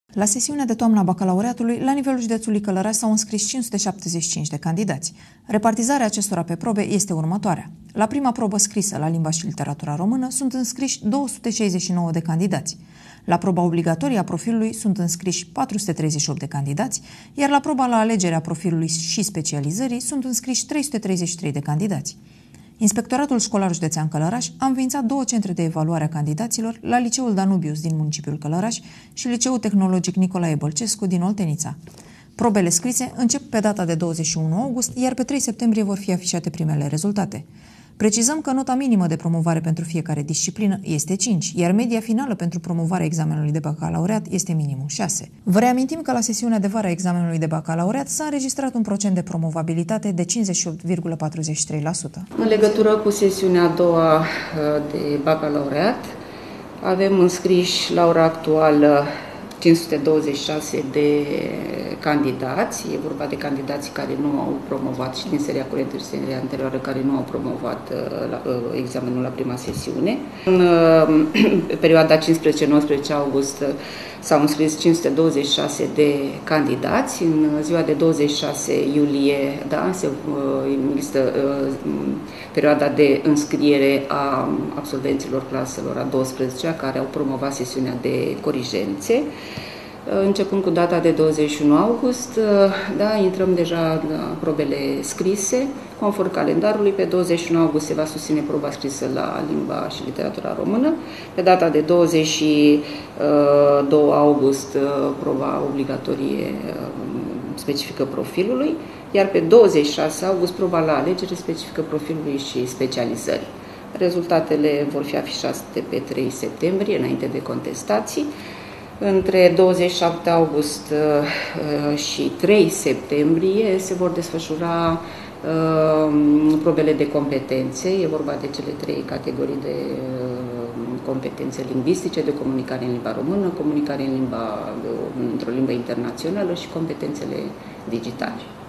La sesiunea de toamnă a bacalaureatului, la nivelul județului Călăraș s-au înscris 575 de candidați. Repartizarea acestora pe probe este următoarea. La prima probă scrisă la limba și literatura română sunt înscriși 269 de candidați. La proba obligatorie a profilului sunt înscriși 438 de candidați, iar la proba la alegerea profilului și specializării sunt înscriși 333 de candidați. Inspectoratul Școlar Județean Călăraș a înființat 2 centre de evaluare a candidaților la Liceul Danubius din municipiul Călăraș și Liceul Tehnologic Nicolae Bălcescu din Oltenița. Probele scrise încep pe data de 21 august, iar pe 3 septembrie vor fi afișate primele rezultate. Precizăm că nota minimă de promovare pentru fiecare disciplină este 5, iar media finală pentru promovarea examenului de bacalaureat este minimum 6. Vă reamintim că la sesiunea de vară a examenului de bacalaureat s-a înregistrat un procent de promovabilitate de 58,43%. În legătură cu sesiunea a doua de bacalaureat, avem înscriși la ora actuală 526 de candidați. E vorba de candidații care nu au promovat și din seria curentă și seria anterioară care nu au promovat examenul la prima sesiune. În perioada 15-19 august s-au înscris 526 de candidați. În ziua de 26 iulie există perioada de înscriere a absolvenților claselor a 12-a care au promovat sesiunea de corigențe. Începând cu data de 21 august, intrăm deja la probele scrise. Conform calendarului, pe 21 august se va susține proba scrisă la limba și literatura română. Pe data de 22 august, proba obligatorie specifică profilului, iar pe 26 august, proba la alegere specifică profilului și specializării. Rezultatele vor fi afișate pe 3 septembrie, înainte de contestații. Între 27 august și 3 septembrie se vor desfășura probele de competențe. E vorba de cele 3 categorii de competențe lingvistice, de comunicare în limba română, comunicare într-o limbă internațională și competențele digitale.